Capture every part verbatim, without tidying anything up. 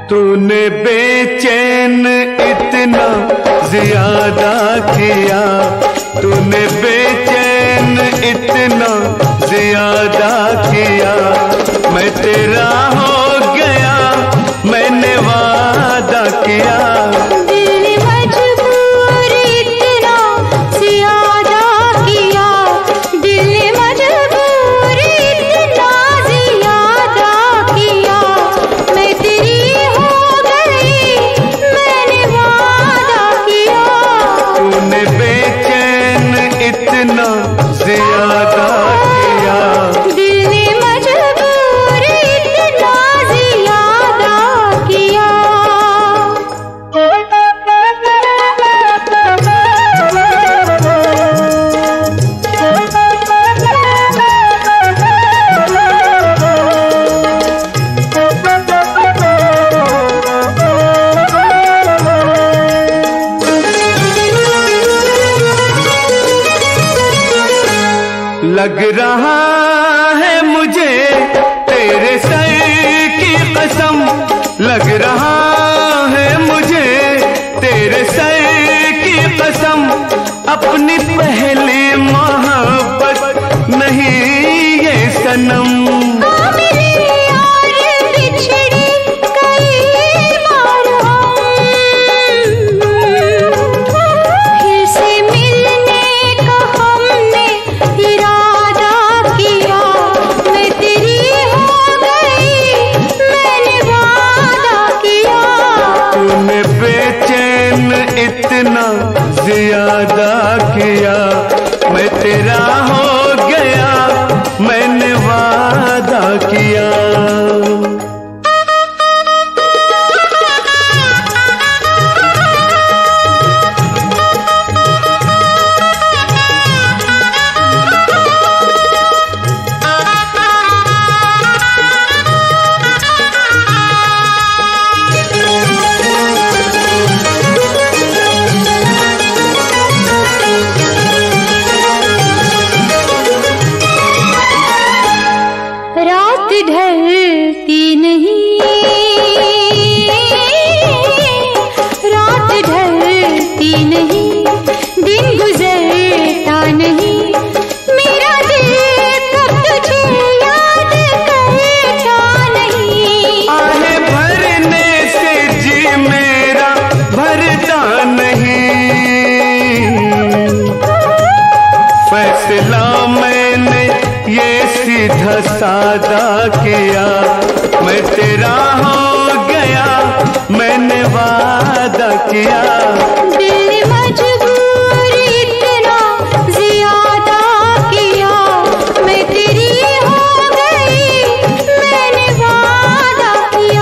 तूने बेचैन इतना ज्यादा किया, तूने बेचैन इतना ज्यादा किया, मैं तेरा हो गया, मैंने वादा किया। लग रहा है मुझे तेरे सर की कसम, लग रहा है मुझे तेरे सर की कसम, अपनी पहली मोहब्बत नहीं ये सनम। इतना ज्यादा किया, मैं तेरा हो गया, मैंने वादा किया। ढलती नहीं, रात ढलती नहीं, दिन गुजरता नहीं, मेरा दिल कब तुझे याद करता नहीं। आहें भरने से जी मेरा भरता नहीं, फैसला मैंने ये सीधा सादा किया, मैं तेरा हो गया, मैंने वादा किया। दिल मजबूर इतना ज्यादा किया, मैं तेरी हो गई, मैंने वादा किया।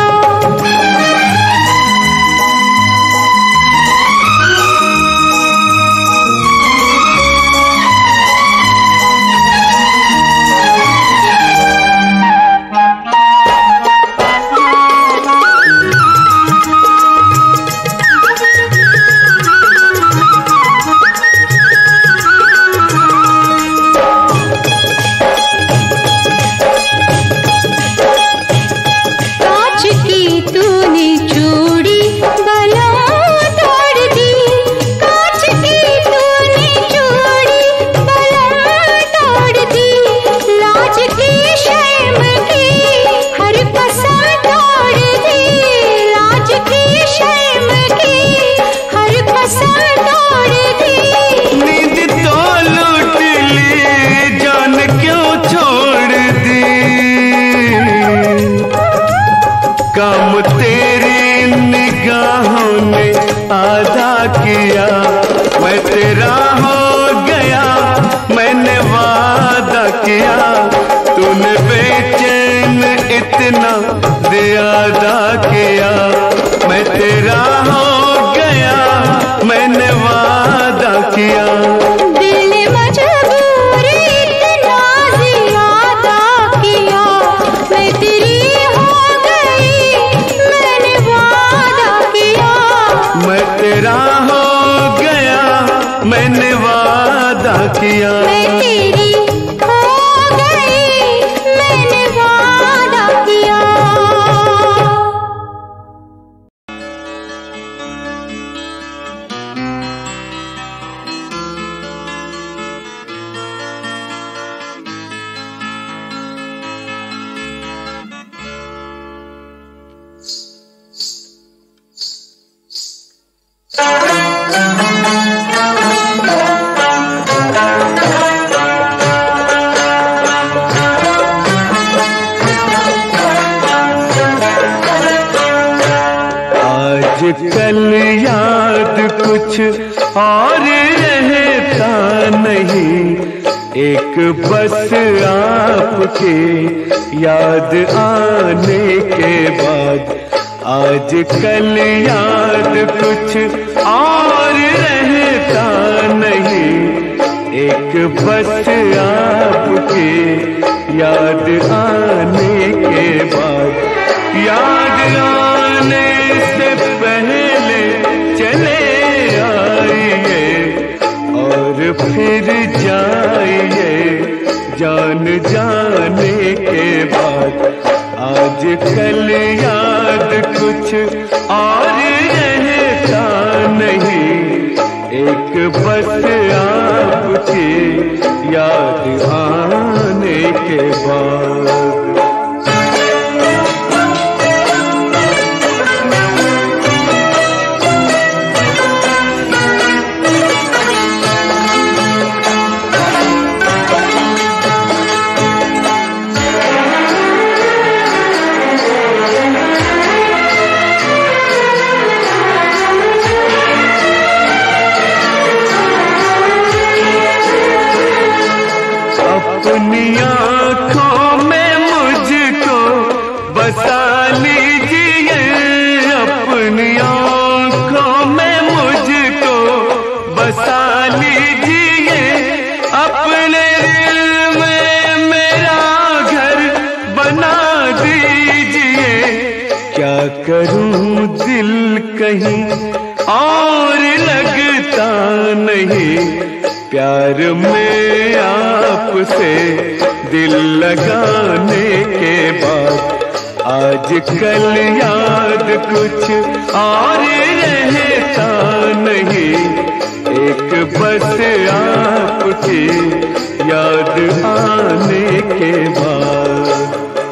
काम तेरी निगाहों ने आधा किया, मैं तेरा हो गया, मैंने वादा किया। तूने बेचैन इतना ज्यादा किया, मैं तेरा हो गया, मैंने वादा किया। तेरा हो गया, मैंने वादा किया। मैं तेरी हो गई, मैंने वादा किया। आजकल याद कुछ और रहता नहीं, एक बस आपके याद आने के बाद। आजकल याद कुछ और रहता नहीं, एक बस आपके याद आने के बाद। याद आने से पहले चले आइए और फिर जाइए जान जाने के बाद। आजकल याद कुछ और रहता नहीं, एक बस आपके याद आने के बाद। अपनी आँखों में मुझको बसा लीजिए, अपनी आँखों में मुझको बसा लीजिए, अपने दिल में मेरा घर बना दीजिए। क्या करूं दिल कहीं और लगता नहीं, प्यार में आपसे दिल लगाने के बाद। आजकल याद कुछ और रहता नहीं, एक बस आपकी याद आने के बाद।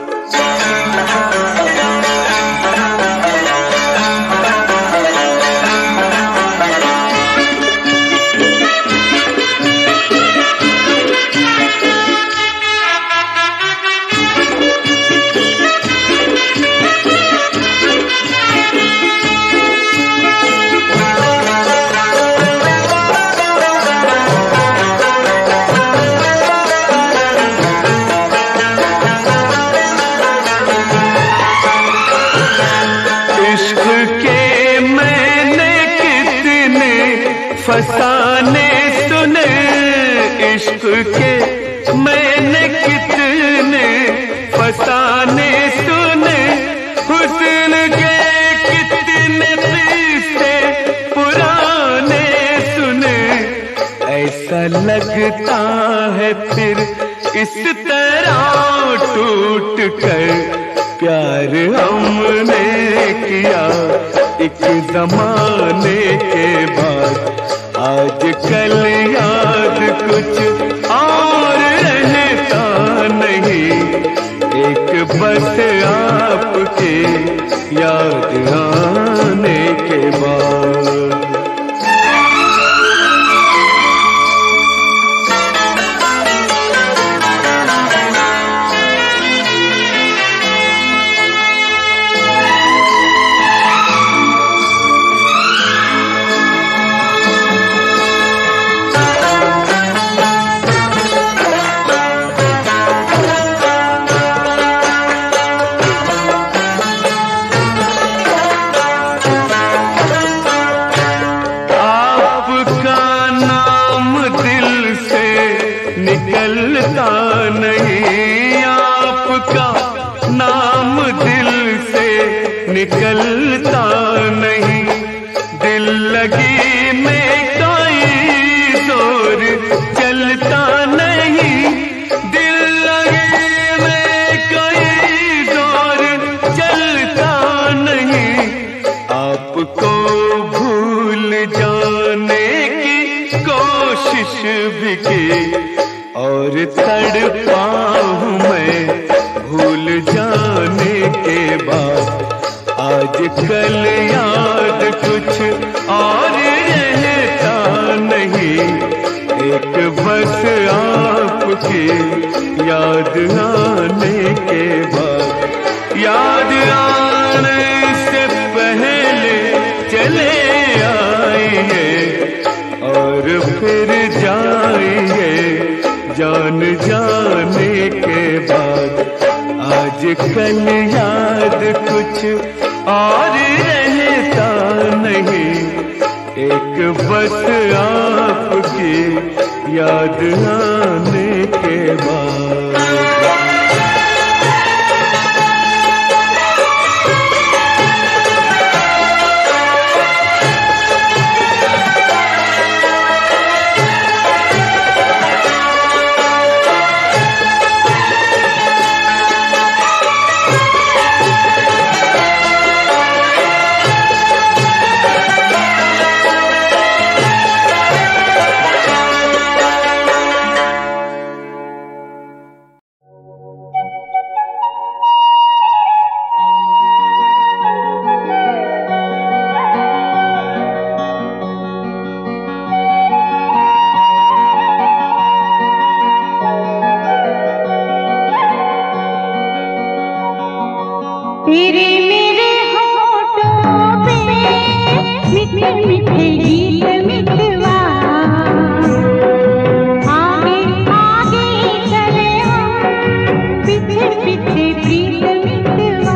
फसाने सुने इश्क के मैंने कितने फसाने सुने, हुस्न के कितने किस्से पुराने सुने। ऐसा लगता है फिर इस तरह टूट कर प्यार हमने किया एक जमाने के बाद। आजकल याद कुछ और रहता नहीं, एक बस आपके याद आने के बाद। निकलता नहीं, आपका नाम दिल से निकलता नहीं। दिल लगी में कोई जोर चलता नहीं, दिल लगी में कोई जोर चलता नहीं। आपको भूल जाने की कोशिश भी की और तड़पा हूँ मैं भूल जाने के बाद। आजकल याद कुछ और रहता नहीं, एक बस आपकी याद आने के बाद। याद आने से पहले कल याद कुछ और रहता नहीं, एक बस आपकी याद आने के बाद। तेरे मेरे होठों पे मीठे मीठे गीत मितवा, आगे आगे चले हम पीछे पीछे प्रीत मितवा।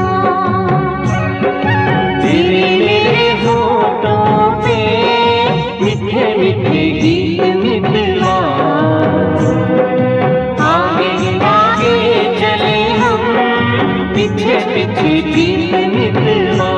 तेरे मेरे होठों पे मीठे मीठे गीत मितवा, आगे आगे चले हम पीछे पीछे प्रीत मितवा।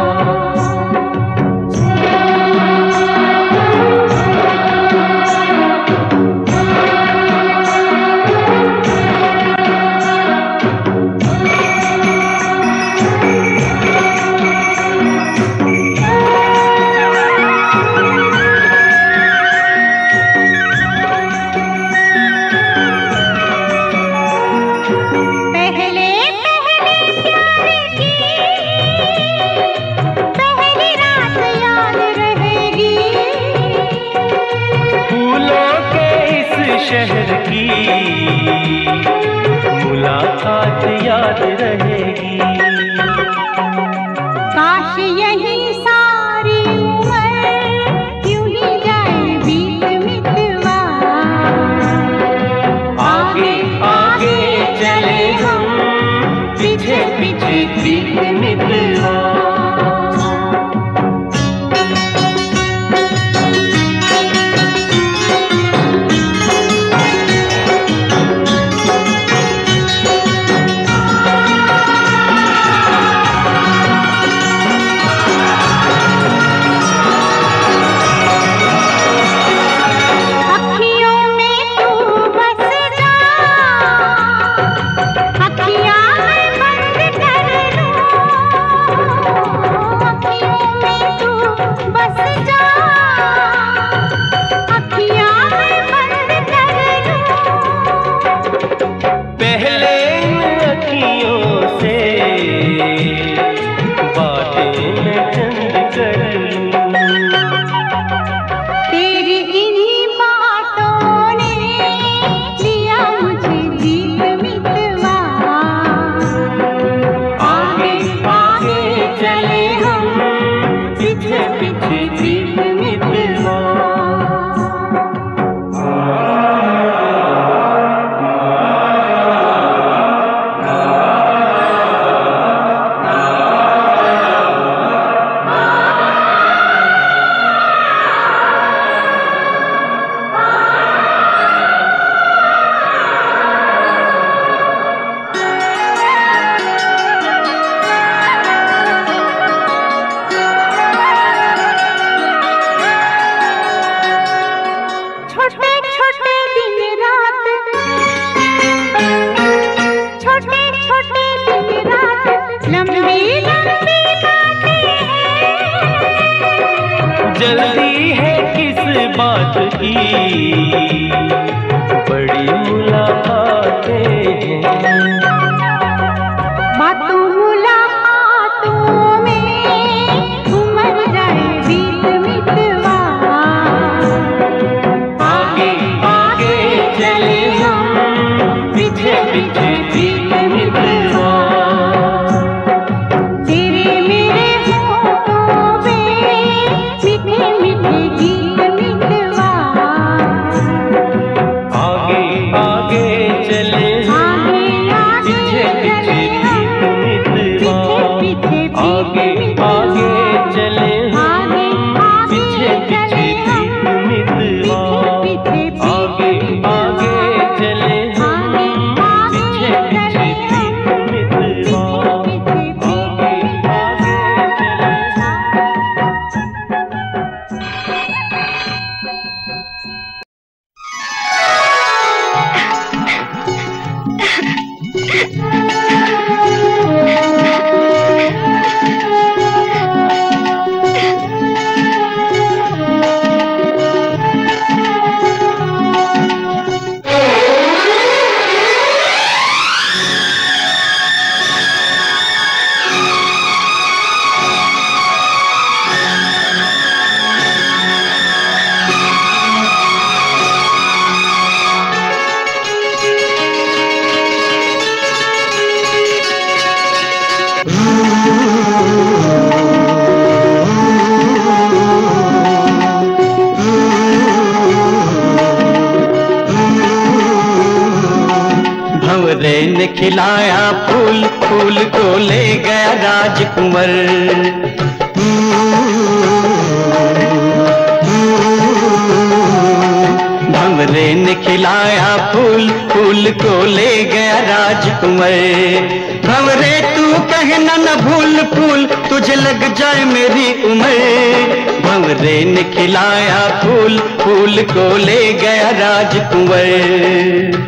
शहर की मुलाकात याद रहेगी। काश यही सारी उम्र यूं ही जाए बीत मितवा, आगे आगे चले हम पीछे पीछे प्रीत मितवा। जल्दी है किस बात की, बड़ी मुलाकातें हैं। बातों मुलाकातों में उमड़ जाए बीत मितवा, आगे आगे चले हम पीछे पीछे प्रीत मितवा। तेरे मेरे होठों पे मीठे मीठे गीत मितवा, आगे आगे चले हम, पीछे पीछे प्रीत मितवा। आगे आगे चले हम, पीछे पीछे प्रीत मितवा। आगे आगे भंवरे ने खिलाया फूल, फूल को ले गया राजकुंवर। भंवरे ने खिलाया फूल, फूल को ले गया राजकुंवर। भंवरे तू कहना न भूल फूल, तुझे लग जाए मेरी उम्र। भंवरे ने खिलाया फूल, फूल को ले गया राजकुंवर।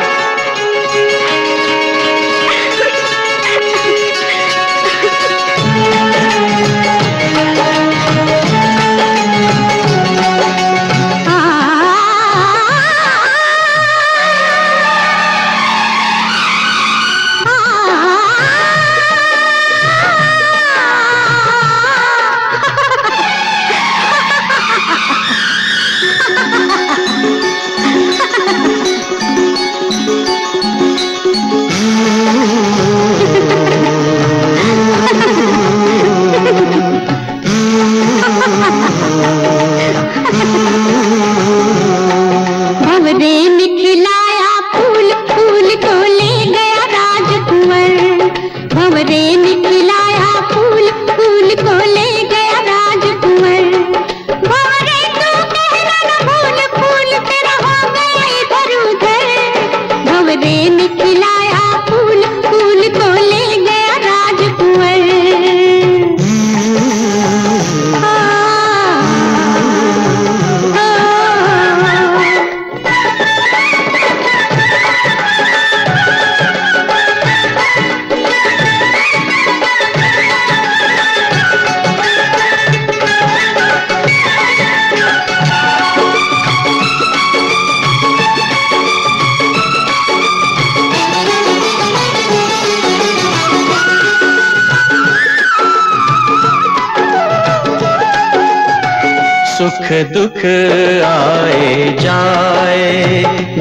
सुख दुख आए जाए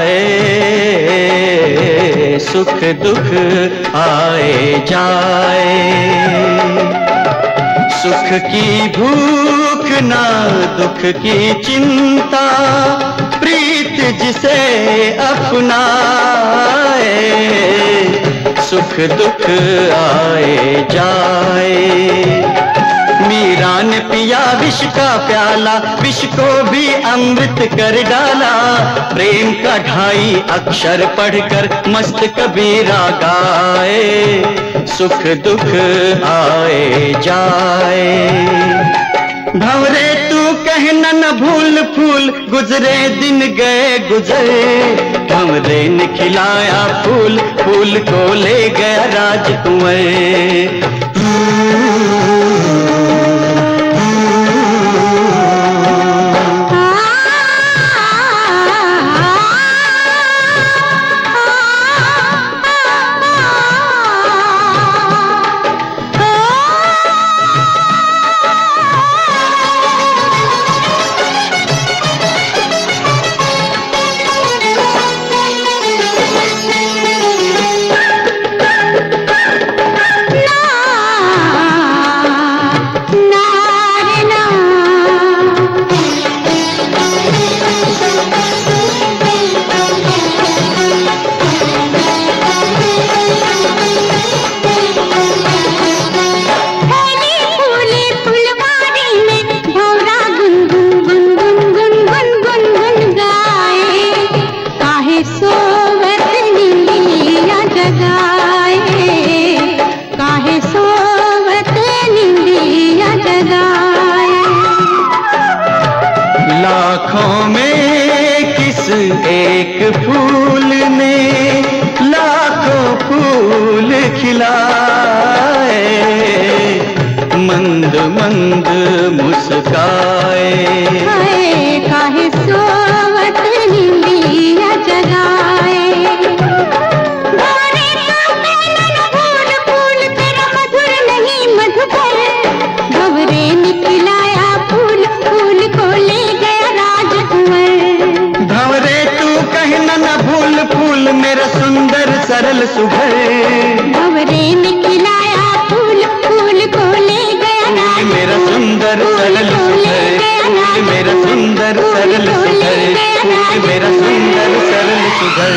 जाए, सुख दुख आए जाए। सुख की भूख ना दुख की चिंता, प्रीत जिसे अपनाए। सुख दुख आए जाए। मीरा ने पिया विष का प्याला, विष को भी अमृत कर डाला। प्रेम का ढाई अक्षर पढ़कर मस्त कबीरा गाए। सुख दुख आए जाए। भंवरे तू कहना न भूल फूल, गुजरे दिन गए गुजरे। भंवरे ने खिलाया फूल, फूल को ले गया राजकुंवर। फूल ने लाखों फूल खिलाए, मंद मंद मुस्काए। हाय काहे सोवत निंदिया जगाए, भंवरे का मेलन फूल फूल तेरा मधुर नहीं मधुकर, भंवरे निकलाया फूल फूल को ले गया राजकुंवर। भंवरे तू कहना न भूल फूल मेरा सुंदर सरल सुघर, भंवरे निकलाया फूल फूल को ले गया फूल मेरा सुंदर सरल सुघर, फूल मेरा सुंदर सरल सुघर, फूल मेरा सुंदर सरल सुघर।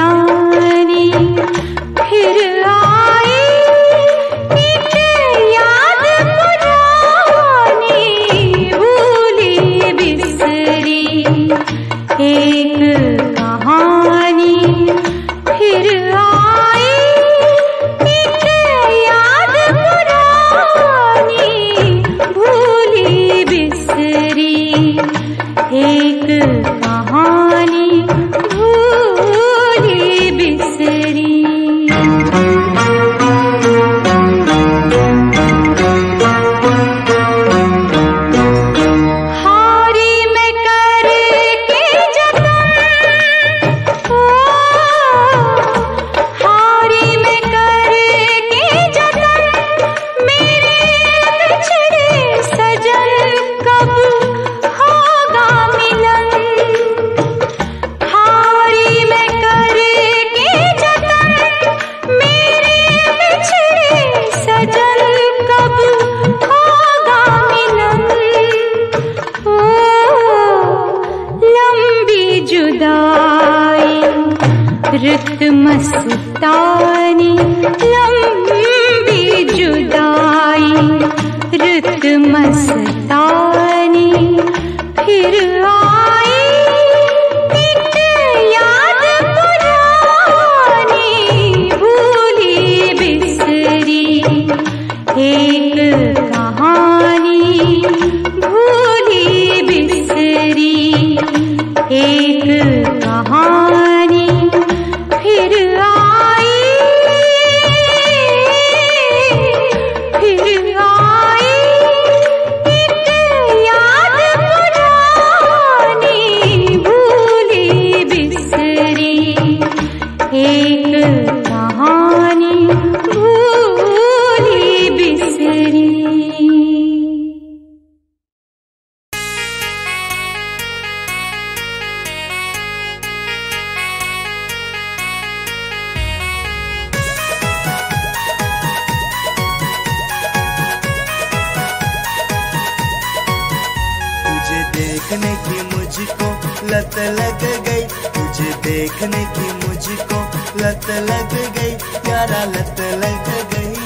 मस्तानी फिर आई एक याद पुरानी भूली बिसरी एक कहानी फिर आई एक याद पुरानी भूली बिसरी एक कहानी भूली बिसरी। हारी मैं करके जतन ओ हारी मैं करके जतन मेरे बिछड़े सजन कब होगा मिलन। हारी मैं करके जतन मेरे बिछड़े सजन कब होगा मिलन। ओ लंबी जुदाई रुत मस्तानी लंबी जुदाई रुत मस्तानी फिर आई एक याद पुरानी भूली बिसरी एक कहानी भूली बिसरी एक कहानी फिर आई फिर आई एक याद पुरानी भूली बिसरी एक कहानी भूली बिसरी। तुझे देखने की मुझको लत लग गई तुझे देखने की मुझको लत लग गई यारा लत लग गई।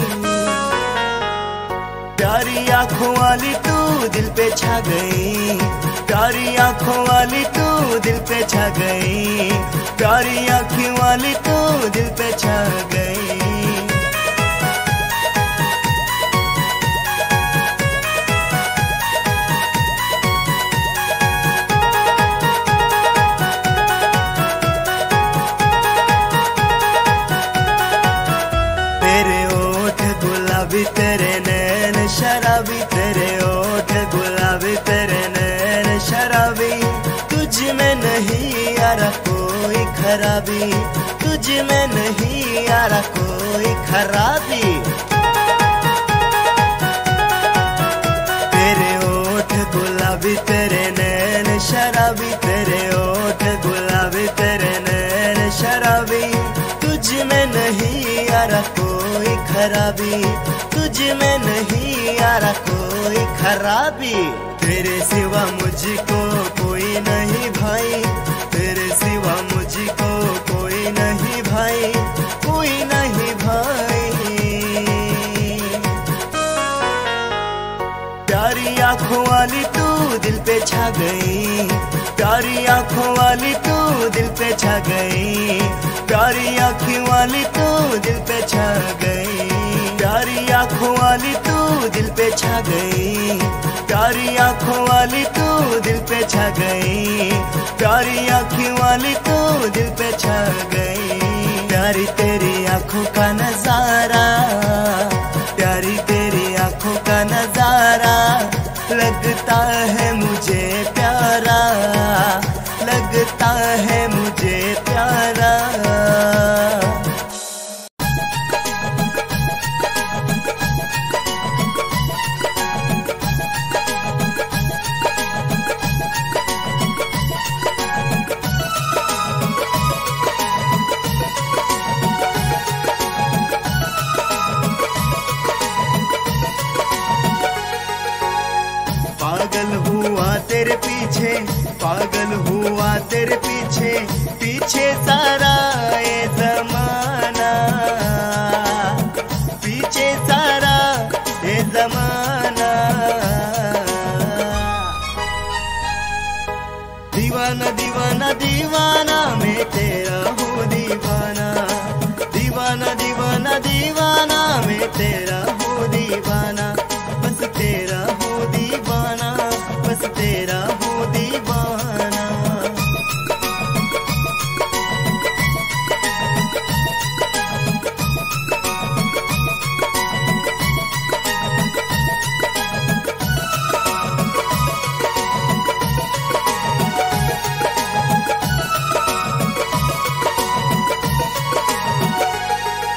प्यारी आंखों वाली तू दिल पे छा गई प्यारी आंखों वाली तू दिल पे छा गई प्यारी आंखों वाली तू दिल पे छा गई। तेरे ओठ गुलाबी तेरे नैन शराबी तेरे ओठ गुलाबी तेरे नैन शराबी तुझ में नहीं यारा कोई खराबी तुझ में नहीं यारा कोई खराबी। तेरे ओठ गुलाबी तेरे नैन शराबी तेरे ओठ गुलाबी तेरे नैन शराबी तुझ में नहीं यारा कोई खराबी तुझ में नहीं यारा कोई खराबी। तेरे सिवा मुझको कोई नहीं भाई तेरे सिवा मुझको कोई नहीं भाई कोई नहीं भाई। प्यारी आंखों वाली तू दिल पे छा गई प्यारी आंखों वाली तू दिल पे छा गई प्यारी आंखों वाली तू दिल पे छा गई प्यारी आंखों वाली तू दिल पे छा गई प्यारी आंखों वाली तू दिल पे छा गई प्यारी आंखों वाली तू दिल पे छा गई। प्यारी तेरी आंखों का नजारा प्यारी तेरी आंखों का नजारा लगता है मुझे प्यारा लगता है मुझे प्यारा। पागल हुआ तेरे पीछे पागल हुआ तेरे पीछे पीछे सारा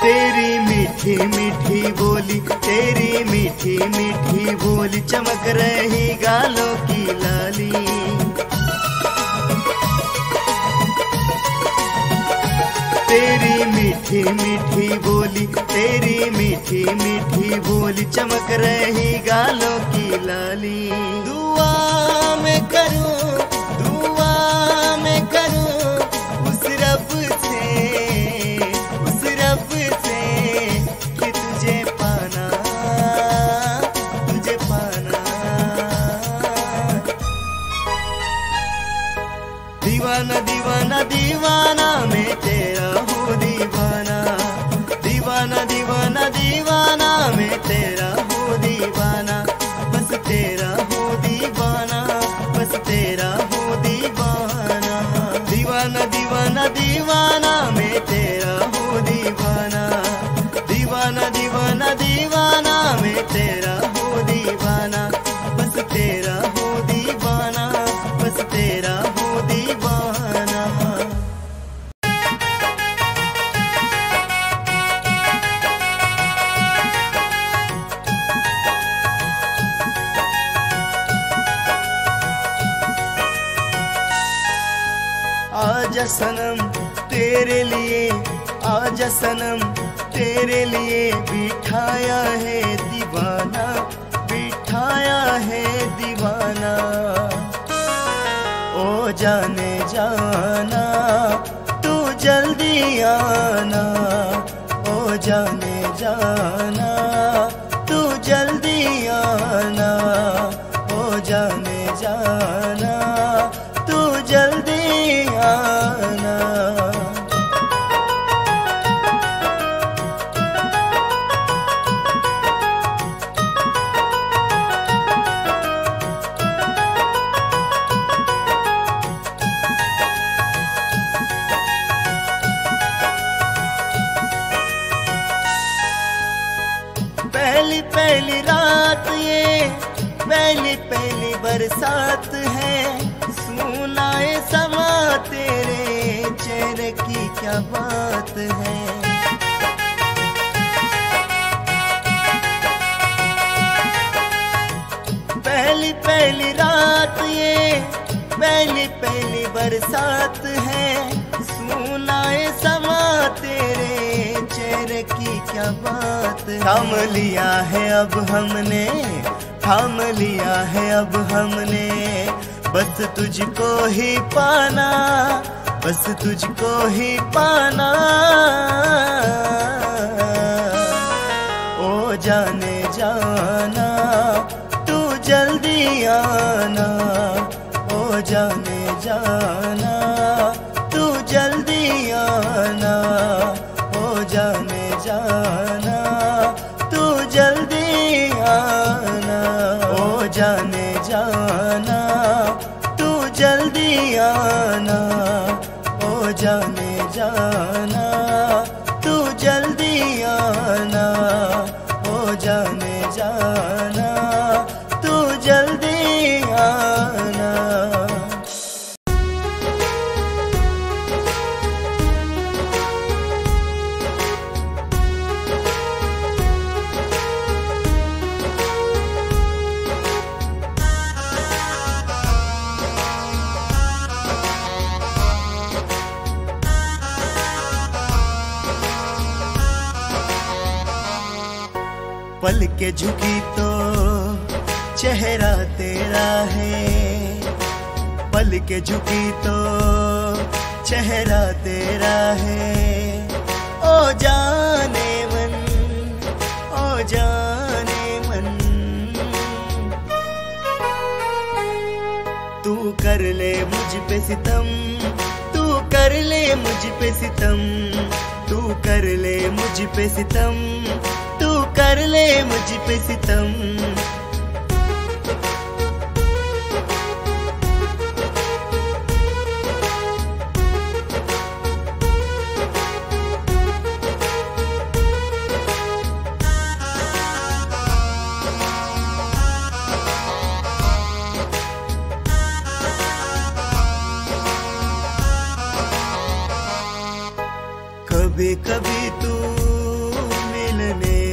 तेरी मीठी मीठी बोली, तेरी मीठी मीठी बोली, चमक रही गालों की लाली। तेरी मीठी मीठी बोली, तेरी मीठी मीठी बोली, चमक रही गालों की लाली। दुआ मैं करूं, दुआ मैं करूं उस रब से, उस रब से कि तुझे पाना, तुझे पाना। दीवाना दीवाना दीवाना मैं तेरा हूँ दीवाना, दीवाना दीवाना दीवाना मैं तेरा हूँ दीवाना, बस तेरा हूँ दीवाना, बस तेरा हूँ दीवाना। दीवाना दीवाना दीवाना मैं तेरा हूँ दीवाना, दीवाना दीवाना दीवाना मैं तेरा हूँ दीवाना, बस तेरा हूँ दीवाना, बस तेरा हूँ दीवाना। आजा सनम तेरे लिए, आजा सनम तेरे लिए बिठाया है दीवाना, बिठाया है दीवाना। ओ जाने जाना तू जल्दी आना, ओ जाने जाना तू जल्दी आना, ओ जाने जाना तू जल्दी आना। पहली पहली रात ये, पहली पहली बरसात है, सुनाए समा तेरे चेहरे की क्या बात है। पहली पहली रात ये, पहली पहली बरसात है, सुनाए समा तेरे चेहरे की क्या बात है। थाम लिया है अब हमने, थाम लिया है अब हमने, बस तुझको ही पाना, बस तुझको ही पाना। ओ जाने जाना तू जल्दी आना, ओ जाने जाना तू जल्दी आना, ओ जाने जाना तू जल्दी आना, ओ जाने जाना तू जल्दी आना, ओ जाने जाना तू जल्दी आना, ओ जाने जाना तू जल्दी आना। पल के झुकी तो चेहरा तेरा है, पल के झुकी तो चेहरा तेरा है। ओ जाने मन, ओ जाने मन, तू कर ले मुझ पे सितम, तू कर ले मुझ पे सितम, तू कर ले मुझ पे सितम, तू कर ले मुझ पे सितम। कभी कभी तू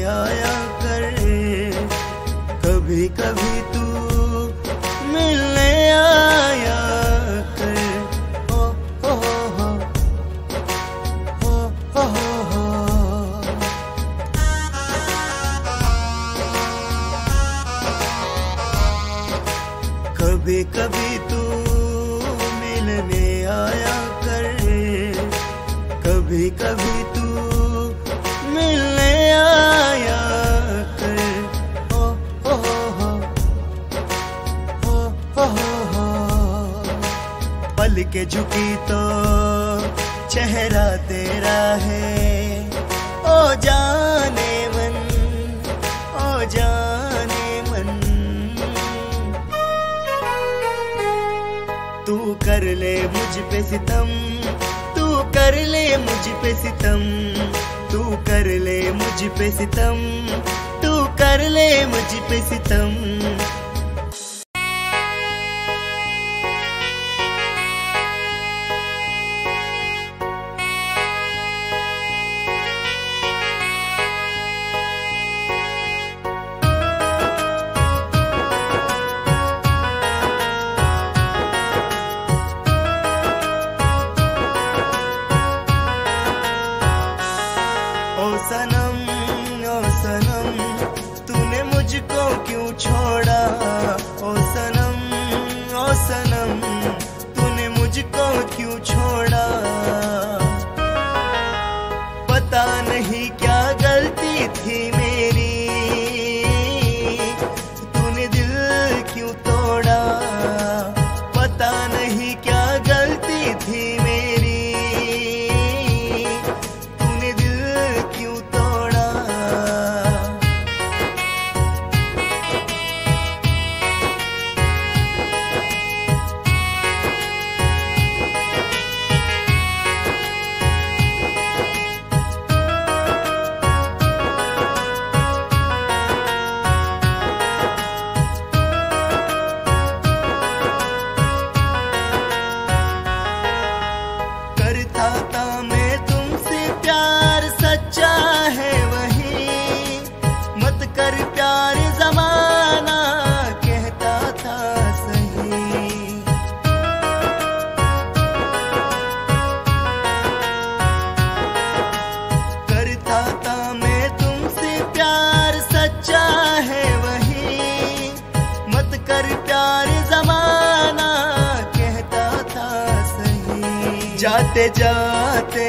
आया कर, कभी कभी तू मिलने आया कर। ओ हो हो हो हो हो हो। कभी कभी तू मिलने आया कर, कभी कभी तू मिलने आया कर। ओ हो हो हो हो हो हो। पल के झुकी तो चेहरा तेरा है, ओ जाने मन, ओ जाने मन। तू कर ले मुझ पे सितम, तू कर ले मुझ पे सितम, तू कर ले मुझ पे सितम, तू कर ले मुझ पे सितम। ओ सनम, ओ सनम, तूने मुझको क्यों छोड़ा? ओ सनम, ओ सनम, तूने मुझको क्यों छोड़ा? पता नहीं क्या गलती थी मेरी, तूने दिल क्यों तोड़ा? पता नहीं क्या गलती थी मेरी, तूने दिल क्यों तोड़ा? करता था मैं तुमसे प्यार, सच्चा है वही, मत कर प्यार ज़माना कहता था सही। करता था मैं तुमसे प्यार, सच्चा है वही, मत कर प्यार ज़माना कहता था सही। जाते जाते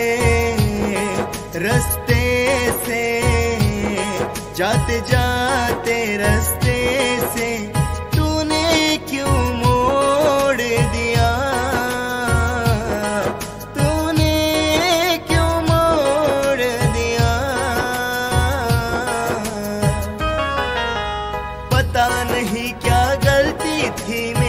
रस्ते से, जाते जाते रस्ते से, तूने क्यों मोड़ दिया? तूने क्यों मोड़ दिया? पता नहीं क्या गलती थी